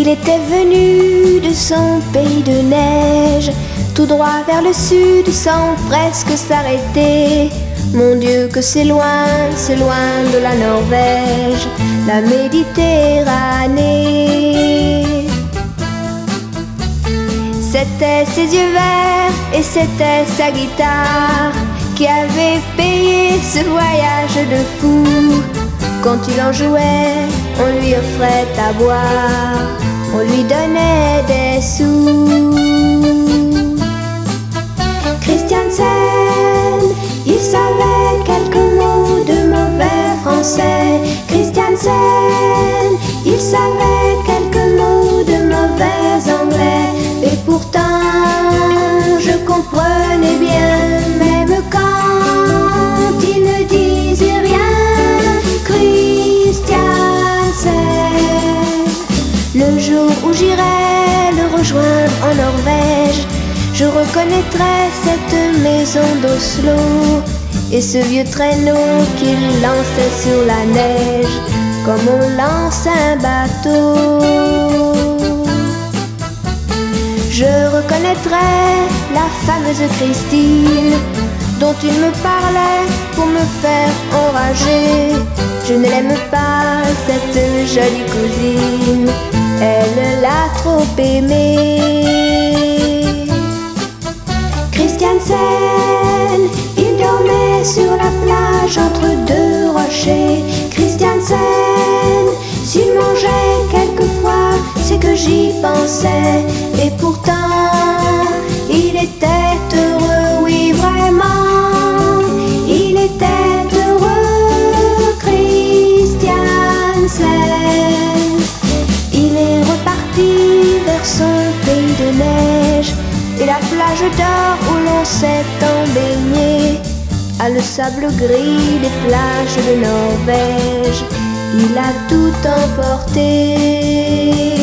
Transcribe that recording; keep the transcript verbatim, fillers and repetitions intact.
Il était venu de son pays de neige, tout droit vers le sud sans presque s'arrêter. Mon Dieu que c'est loin, c'est loin de la Norvège, la Méditerranée. C'était ses yeux verts et c'était sa guitare qui avait payé ce voyage de fou. Quand il en jouait, on lui offrait à boire, on lui donnait des sous. Christiansen, il savait quelques mots de mauvais français. Christiansen, il savait quelques mots de mauvais anglais. Et pourtant, je comprenais bien, même quand il ne disait rien. Christiansen, le jour où j'irai le rejoindre en Norvège, je reconnaîtrai cette maison d'Oslo et ce vieux traîneau qu'il lançait sur la neige comme on lance un bateau. Je reconnaîtrai la fameuse Christine dont il me parlait pour me faire enrager. Je ne l'aime pas, cette jolie cousine, elle l'a trop aimée. Christiansen, il dormait sur la plage entre deux rochers. Christiansen, s'il mangeait quelquefois, c'est que j'y pensais. Et pourtant, il était heureux, oui vraiment, il était heureux, Christiansen. Il est reparti vers son pays de neige et la plage d'or où l'on s'est baigné. À le sable gris des plages de Norvège, il a tout emporté.